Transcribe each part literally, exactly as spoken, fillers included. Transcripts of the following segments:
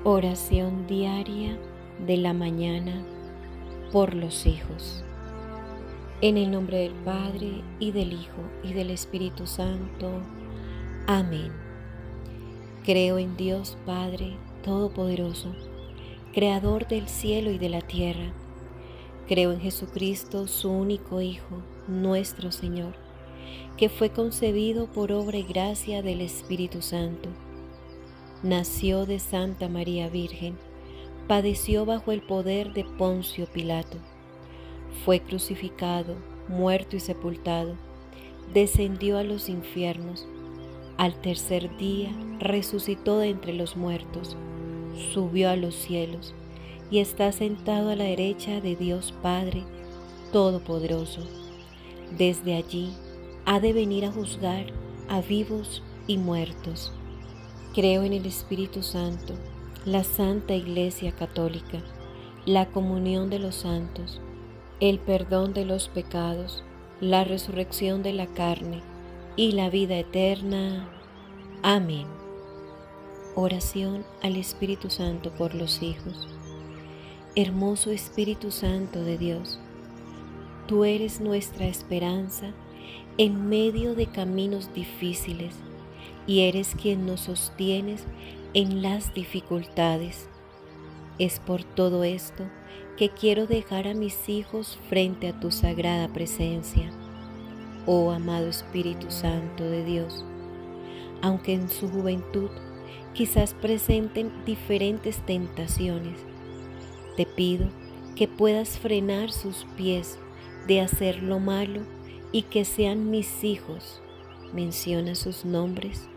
Oración diaria de la mañana por los hijos. En el nombre del Padre, y del Hijo, y del Espíritu Santo. Amén. Creo en Dios Padre Todopoderoso, Creador del cielo y de la tierra. Creo en Jesucristo, su único Hijo, nuestro Señor, que fue concebido por obra y gracia del Espíritu Santo. Nació de Santa María Virgen, padeció bajo el poder de Poncio Pilato, fue crucificado, muerto y sepultado, descendió a los infiernos, al tercer día resucitó de entre los muertos, subió a los cielos y está sentado a la derecha de Dios Padre Todopoderoso. Desde allí ha de venir a juzgar a vivos y muertos. Creo en el Espíritu Santo, la Santa Iglesia Católica, la comunión de los santos, el perdón de los pecados, la resurrección de la carne y la vida eterna. Amén. Oración al Espíritu Santo por los hijos. Hermoso Espíritu Santo de Dios, tú eres nuestra esperanza en medio de caminos difíciles, y eres quien nos sostienes en las dificultades. Es por todo esto que quiero dejar a mis hijos frente a tu sagrada presencia, oh amado Espíritu Santo de Dios. Aunque en su juventud quizás presenten diferentes tentaciones, te pido que puedas frenar sus pies de hacer lo malo y que sean mis hijos. Menciona sus nombres.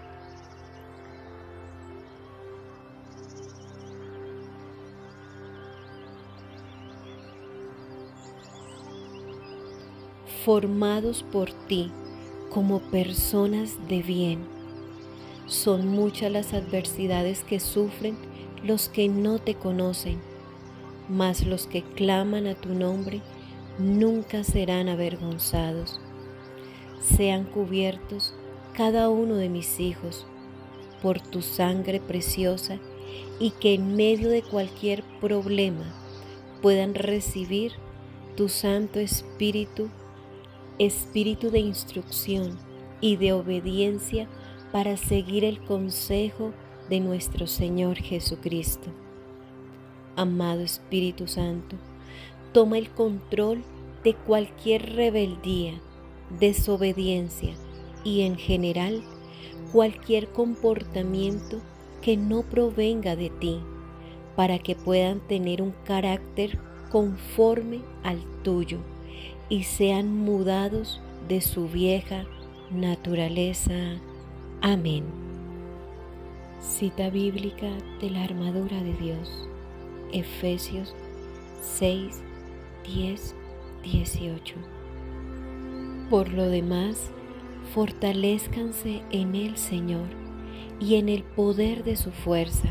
Formados por ti como personas de bien. Son muchas las adversidades que sufren los que no te conocen, mas los que claman a tu nombre nunca serán avergonzados. Sean cubiertos cada uno de mis hijos por tu sangre preciosa, y que en medio de cualquier problema puedan recibir tu Santo Espíritu, Espíritu de instrucción y de obediencia para seguir el consejo de nuestro Señor Jesucristo. Amado Espíritu Santo, toma el control de cualquier rebeldía, desobediencia y en general cualquier comportamiento que no provenga de ti, para que puedan tener un carácter conforme al tuyo y sean mudados de su vieja naturaleza. Amén. Cita bíblica de la armadura de Dios, Efesios seis, diez, dieciocho. Por lo demás, fortalézcanse en el Señor y en el poder de su fuerza.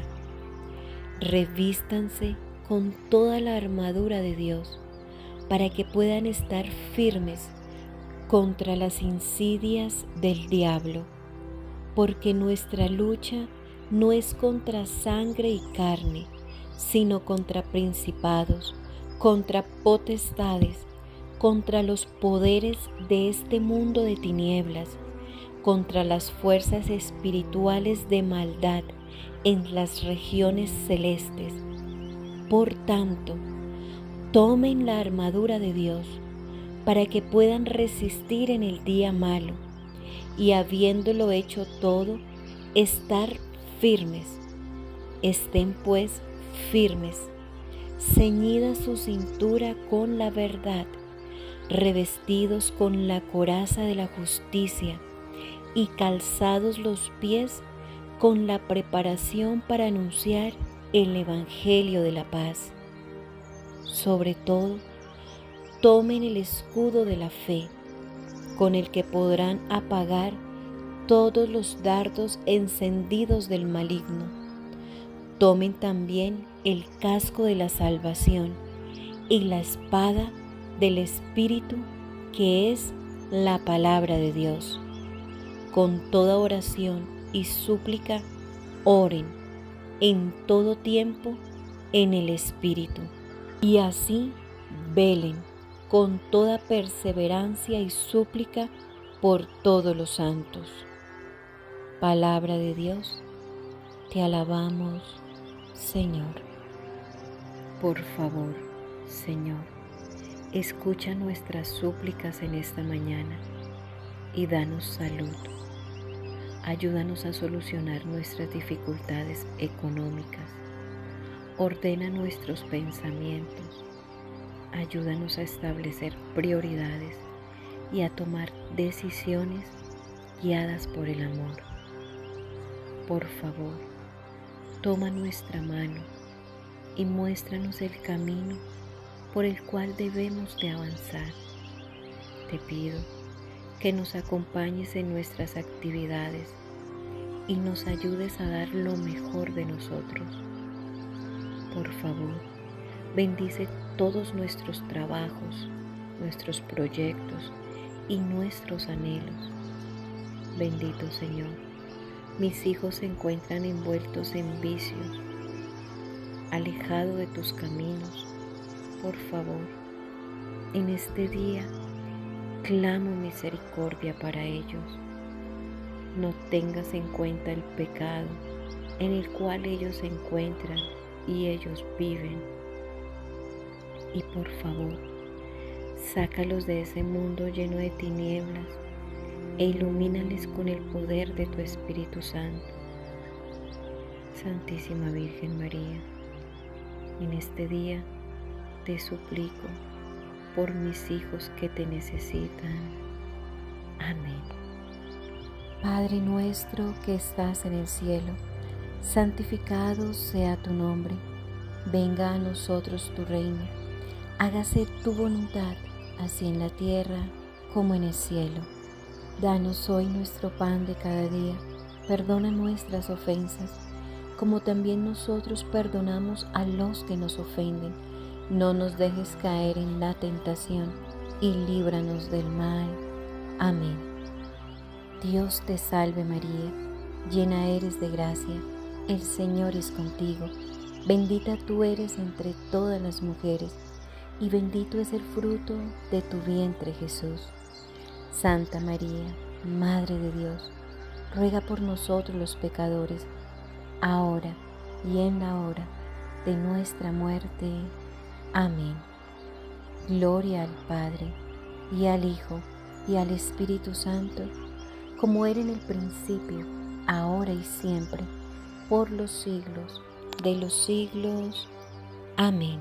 Revístanse con toda la armadura de Dios, para que puedan estar firmes contra las insidias del diablo, porque nuestra lucha no es contra sangre y carne, sino contra principados, contra potestades, contra los poderes de este mundo de tinieblas, contra las fuerzas espirituales de maldad en las regiones celestes. Por tanto, tomen la armadura de Dios para que puedan resistir en el día malo, y habiéndolo hecho todo, estar firmes. Estén pues firmes, ceñida su cintura con la verdad, revestidos con la coraza de la justicia y calzados los pies con la preparación para anunciar el Evangelio de la paz. Sobre todo, tomen el escudo de la fe, con el que podrán apagar todos los dardos encendidos del maligno. Tomen también el casco de la salvación y la espada del Espíritu, que es la palabra de Dios. Con toda oración y súplica, oren en todo tiempo en el Espíritu, y así velen con toda perseverancia y súplica por todos los santos. Palabra de Dios, te alabamos, Señor. Por favor, Señor, escucha nuestras súplicas en esta mañana y danos salud. Ayúdanos a solucionar nuestras dificultades económicas. Ordena nuestros pensamientos. Ayúdanos a establecer prioridades y a tomar decisiones guiadas por el amor. Por favor, toma nuestra mano y muéstranos el camino por el cual debemos de avanzar. Te pido que nos acompañes en nuestras actividades y nos ayudes a dar lo mejor de nosotros. Por favor, bendice todos nuestros trabajos, nuestros proyectos y nuestros anhelos. Bendito Señor, mis hijos se encuentran envueltos en vicios, alejados de tus caminos. Por favor, en este día clamo misericordia para ellos. No tengas en cuenta el pecado en el cual ellos se encuentran y ellos viven. Y por favor, sácalos de ese mundo lleno de tinieblas e ilumínales con el poder de tu Espíritu Santo. Santísima Virgen María, en este día te suplico por mis hijos que te necesitan. Amén. Padre nuestro que estás en el cielo, santificado sea tu nombre. Venga a nosotros tu reino. Hágase tu voluntad, así en la tierra como en el cielo. Danos hoy nuestro pan de cada día. Perdona nuestras ofensas, como también nosotros perdonamos a los que nos ofenden. No nos dejes caer en la tentación y líbranos del mal. Amén. Dios te salve María, llena eres de gracia, el Señor es contigo. Bendita tú eres entre todas las mujeres, y bendito es el fruto de tu vientre Jesús. Santa María, Madre de Dios, ruega por nosotros los pecadores, ahora y en la hora de nuestra muerte. Amén. Gloria al Padre, y al Hijo, y al Espíritu Santo, como era en el principio, ahora y siempre, por los siglos de los siglos. Amén.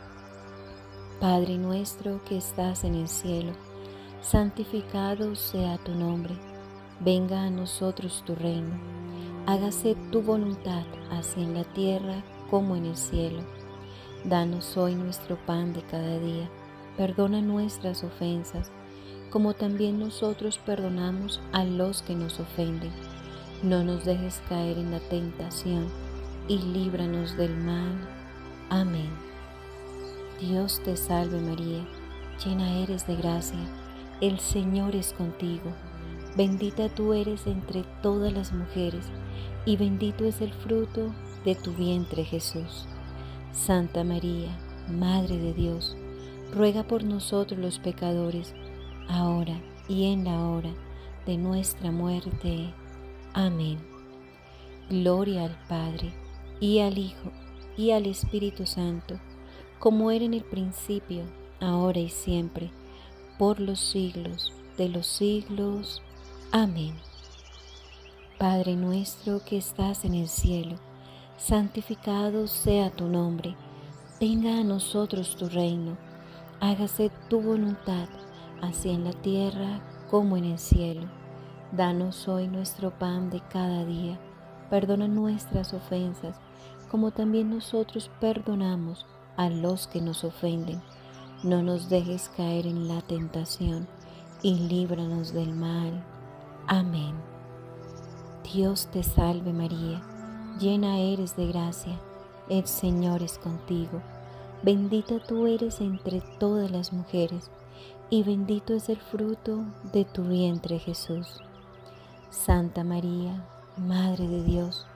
Padre nuestro que estás en el cielo, santificado sea tu nombre. Venga a nosotros tu reino. Hágase tu voluntad, así en la tierra como en el cielo. Danos hoy nuestro pan de cada día. Perdona nuestras ofensas, como también nosotros perdonamos a los que nos ofenden. No nos dejes caer en la tentación y líbranos del mal. Amén. Dios te salve María, llena eres de gracia, el Señor es contigo. Bendita tú eres entre todas las mujeres, y bendito es el fruto de tu vientre Jesús. Santa María, Madre de Dios, ruega por nosotros los pecadores, ahora y en la hora de nuestra muerte. Amén. Gloria al Padre, y al Hijo, y al Espíritu Santo, como era en el principio, ahora y siempre, por los siglos de los siglos. Amén. Padre nuestro que estás en el cielo, santificado sea tu nombre. Venga a nosotros tu reino. Hágase tu voluntad, así en la tierra como en el cielo. Danos hoy nuestro pan de cada día. Perdona nuestras ofensas, como también nosotros perdonamos a los que nos ofenden. No nos dejes caer en la tentación y líbranos del mal. Amén. Dios te salve María, llena eres de gracia, el Señor es contigo. Bendita tú eres entre todas las mujeres, y bendito es el fruto de tu vientre Jesús. Santa María, Madre de Dios,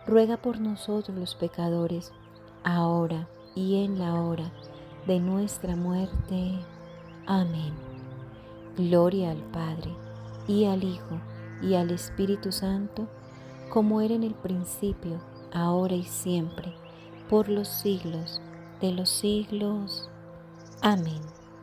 ruega por nosotros los pecadores, ahora y en la hora de nuestra muerte. Amén. Gloria al Padre, y al Hijo, y al Espíritu Santo, como era en el principio, ahora y siempre, por los siglos de los siglos. Amén.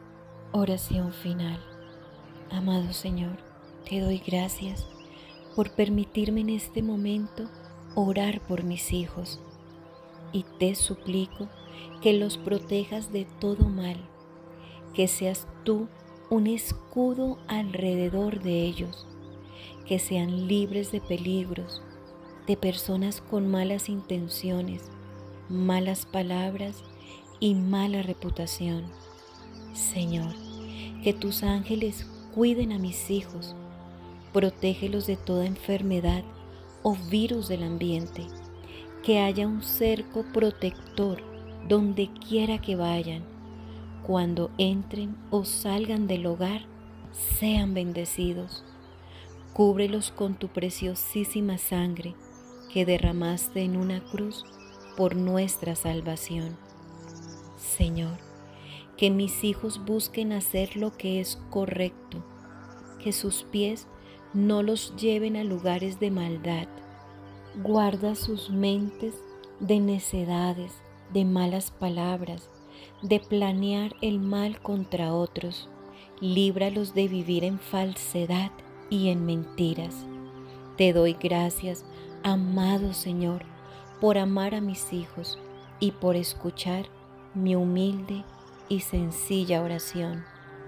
Oración final. Amado Señor, te doy gracias por permitirme en este momento orar por mis hijos, y te suplico que los protejas de todo mal, que seas tú un escudo alrededor de ellos, que sean libres de peligros, de personas con malas intenciones, malas palabras y mala reputación. Señor, que tus ángeles cuiden a mis hijos, protégelos de toda enfermedad o virus del ambiente, que haya un cerco protector donde quiera que vayan. Cuando entren o salgan del hogar, sean bendecidos. Cúbrelos con tu preciosísima sangre que derramaste en una cruz por nuestra salvación. Señor, que mis hijos busquen hacer lo que es correcto, que sus pies no los lleven a lugares de maldad. Guarda sus mentes de necedades, de malas palabras, de planear el mal contra otros. Líbralos de vivir en falsedad y en mentiras. Te doy gracias, amado Señor, por amar a mis hijos y por escuchar mi humilde y sencilla oración.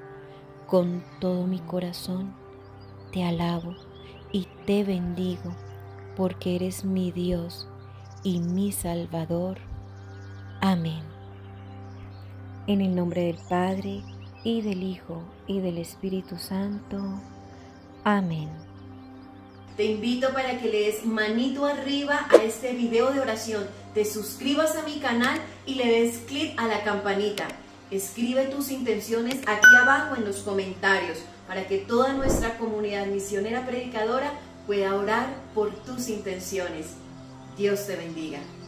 Con todo mi corazón te alabo y te bendigo, porque eres mi Dios y mi Salvador. Amén. En el nombre del Padre, y del Hijo, y del Espíritu Santo. Amén. Te invito para que le des manito arriba a este video de oración, te suscribas a mi canal y le des clic a la campanita. Escribe tus intenciones aquí abajo en los comentarios para que toda nuestra comunidad misionera predicadora pueda orar por tus intenciones. Dios te bendiga.